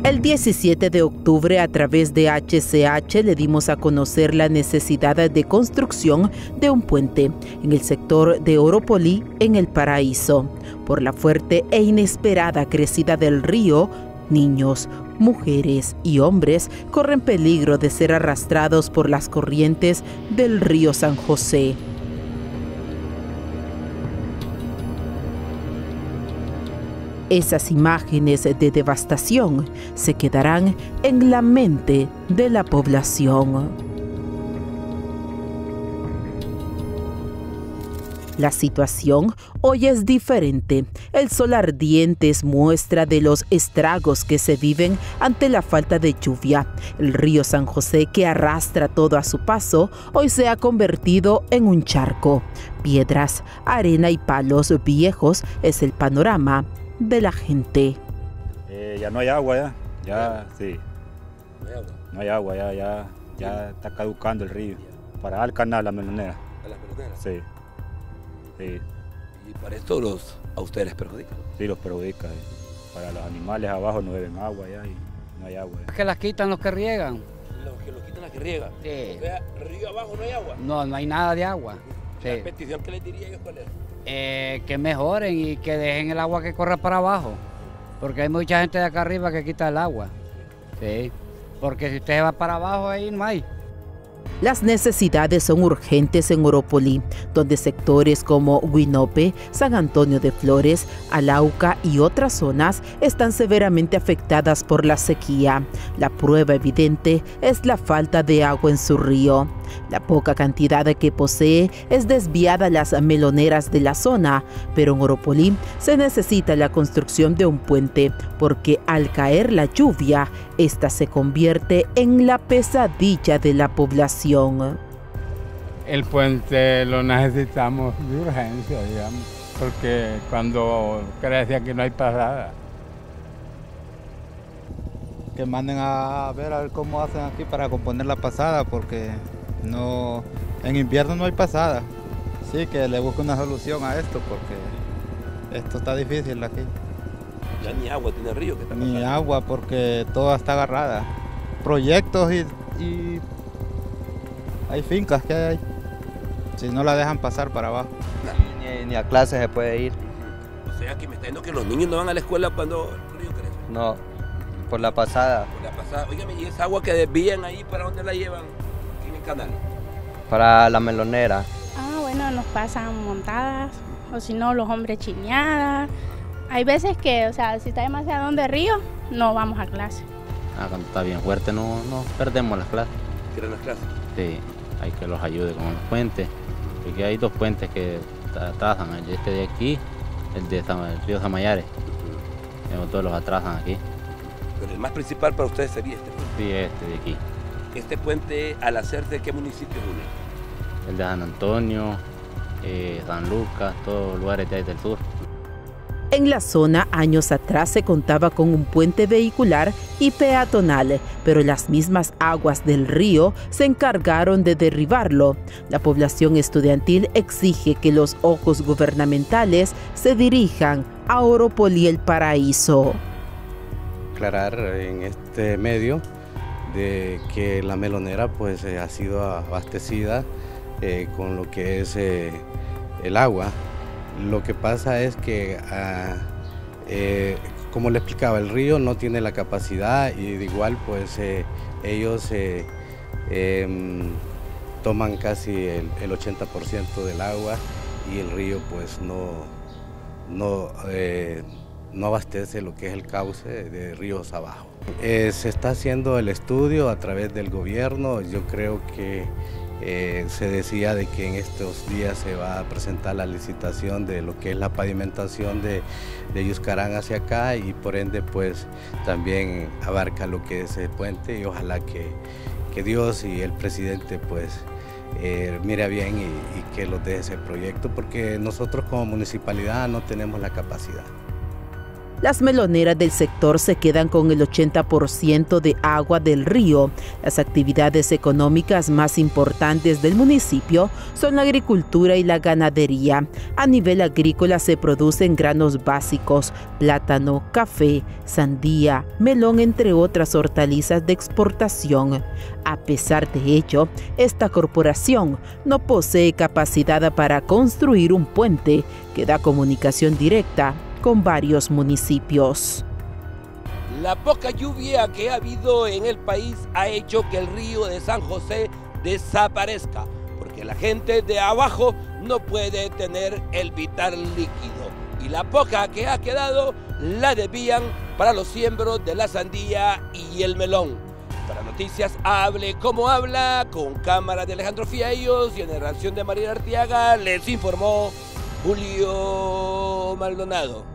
El 17 de octubre, a través de HCH, le dimos a conocer la necesidad de construcción de un puente en el sector de Oropolí, en El Paraíso. Por la fuerte e inesperada crecida del río, niños, mujeres y hombres corren peligro de ser arrastrados por las corrientes del río San José. Esas imágenes de devastación se quedarán en la mente de la población. La situación hoy es diferente. El sol ardiente es muestra de los estragos que se viven ante la falta de lluvia. El río San José, que arrastra todo a su paso, hoy se ha convertido en un charco. Piedras, arena y palos viejos es el panorama de la gente. Ya no hay agua, ya sí. No hay agua, ya está caducando el río. Para el canal, la melonera. ¿A las meloneras? Sí. Sí. ¿Y para esto a ustedes les perjudica? Sí, los perjudica. Para los animales abajo no beben agua ya y no hay agua. Es que las quitan los que riegan. Los que los quitan las que riegan. Sí. O sea, río abajo no hay agua. No hay nada de agua. Sí. La petición que les diría yo cuál era. Que mejoren y que dejen el agua que corra para abajo. Porque hay mucha gente de acá arriba que quita el agua. Sí. Porque si usted va para abajo ahí no hay. Las necesidades son urgentes en Oropolí, donde sectores como Huinope, San Antonio de Flores, Alauca y otras zonas están severamente afectadas por la sequía. La prueba evidente es la falta de agua en su río. La poca cantidad que posee es desviada a las meloneras de la zona, pero en Oropolí se necesita la construcción de un puente, porque al caer la lluvia, esta se convierte en la pesadilla de la población. El puente lo necesitamos de urgencia, digamos, porque cuando crece aquí no hay pasada. Que manden a ver cómo hacen aquí para componer la pasada, porque no, en invierno no hay pasada. Sí, que le busque una solución a esto, porque esto está difícil aquí. Ya ni agua tiene el río que está pasando. Ni agua, porque toda está agarrada. Proyectos y hay fincas que hay, si no la dejan pasar para abajo. Ni a clase se puede ir. O sea, que me está diciendo que los niños no van a la escuela cuando el río crece. No, por la pasada. Por la pasada. Óigame, ¿y esa agua que desvían ahí, para dónde la llevan en el canal? Para la melonera. Bueno, nos pasan montadas, o si no, los hombres chineadas. Hay veces que, o sea, si está demasiado de río, no vamos a clase. Cuando está bien fuerte no perdemos las clases. ¿Quieren las clases? Sí, hay que los ayude con los puentes, porque hay dos puentes que atrasan, este de aquí, el río Zamayares, todos los atrasan aquí. Pero el más principal para ustedes sería este puente. Sí, este de aquí. ¿Este puente al hacerse de qué municipio une? El de San Antonio, San Lucas, todos los lugares de ahí del sur. En la zona, años atrás se contaba con un puente vehicular y peatonal, pero las mismas aguas del río se encargaron de derribarlo. La población estudiantil exige que los ojos gubernamentales se dirijan a Oropolí, El Paraíso. Aclarar en este medio de que la melonera pues ha sido abastecida con lo que es el agua. Lo que pasa es que, como le explicaba, el río no tiene la capacidad y de igual pues ellos toman casi el 80% del agua y el río pues no abastece lo que es el cauce de ríos abajo. Se está haciendo el estudio a través del gobierno. Yo creo que se decía de que en estos días se va a presentar la licitación de lo que es la pavimentación de Yuscarán hacia acá y por ende pues también abarca lo que es el puente y ojalá que Dios y el presidente pues mire bien y que los deje ese proyecto porque nosotros como municipalidad no tenemos la capacidad. Las meloneras del sector se quedan con el 80% de agua del río. Las actividades económicas más importantes del municipio son la agricultura y la ganadería. A nivel agrícola se producen granos básicos, plátano, café, sandía, melón, entre otras hortalizas de exportación. A pesar de ello, esta corporación no posee capacidad para construir un puente que da comunicación directa con varios municipios. La poca lluvia que ha habido en el país ha hecho que el río de San José desaparezca, porque la gente de abajo no puede tener el vital líquido. Y la poca que ha quedado la desvían para los siembros de la sandía y el melón. Para Noticias Hable Como Habla, con cámara de Alejandro Fiallos y en narración de María Arteaga, les informó Julio Maldonado.